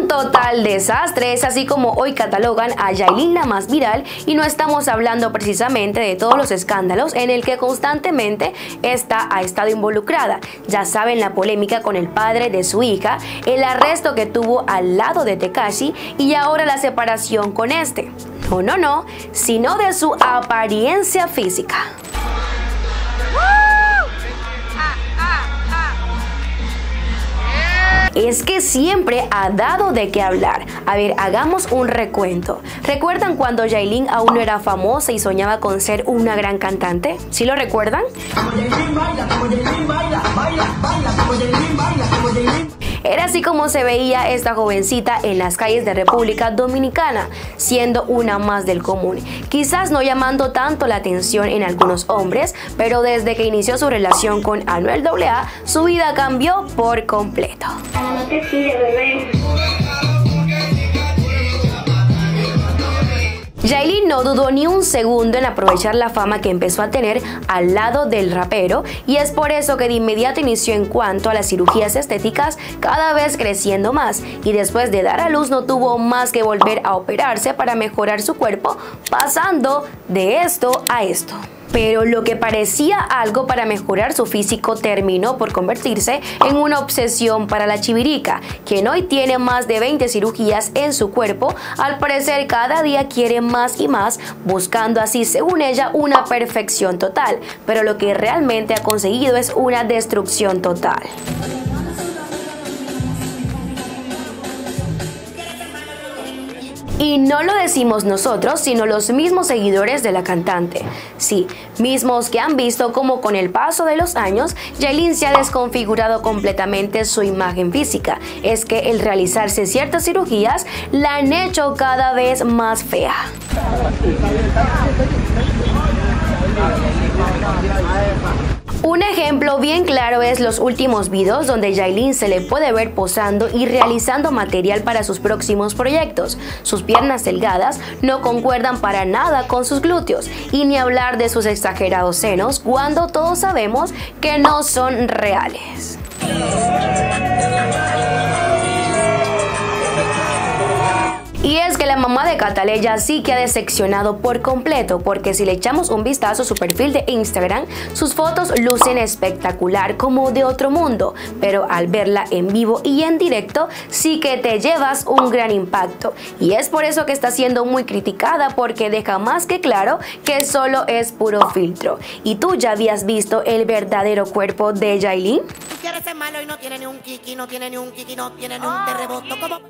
total desastre, es así como hoy catalogan a Yailin la más viral, y no estamos hablando precisamente de todos los escándalos en el que constantemente ha estado involucrada. Ya saben, la polémica con el padre de su hija, el arresto que tuvo al lado de Tekashi y ahora la separación con este. No, sino de su apariencia física. Es que siempre ha dado de qué hablar. A ver, hagamos un recuento. ¿Recuerdan cuando Yailin aún no era famosa y soñaba con ser una gran cantante? ¿Sí lo recuerdan? Era así como se veía esta jovencita en las calles de República Dominicana, siendo una más del común. Quizás no llamando tanto la atención en algunos hombres, pero desde que inició su relación con Anuel AA, su vida cambió por completo. No te sigue, bebé. Yailin no dudó ni un segundo en aprovechar la fama que empezó a tener al lado del rapero, y es por eso que de inmediato inició en cuanto a las cirugías estéticas, cada vez creciendo más, y después de dar a luz no tuvo más que volver a operarse para mejorar su cuerpo, pasando de esto a esto. Pero lo que parecía algo para mejorar su físico terminó por convertirse en una obsesión para la chivirica, quien hoy tiene más de 20 cirugías en su cuerpo. Al parecer cada día quiere más y más, buscando así, según ella, una perfección total, pero lo que realmente ha conseguido es una destrucción total. Y no lo decimos nosotros, sino los mismos seguidores de la cantante. Sí, mismos que han visto cómo con el paso de los años, Yailin se ha desconfigurado completamente su imagen física. Es que el realizarse ciertas cirugías la han hecho cada vez más fea. Un ejemplo bien claro es los últimos videos donde Yailin se le puede ver posando y realizando material para sus próximos proyectos. Sus piernas delgadas no concuerdan para nada con sus glúteos, y ni hablar de sus exagerados senos, cuando todos sabemos que no son reales. Y es que la mamá de Cataleya sí que ha decepcionado por completo, porque si le echamos un vistazo a su perfil de Instagram, sus fotos lucen espectacular, como de otro mundo, pero al verla en vivo y en directo sí que te llevas un gran impacto, y es por eso que está siendo muy criticada, porque deja más que claro que solo es puro filtro. ¿Y tú ya habías visto el verdadero cuerpo de Yailin? Quieres ser malo y no tiene ni un kiki, no tiene ni un kiki, no tiene ni un terremoto.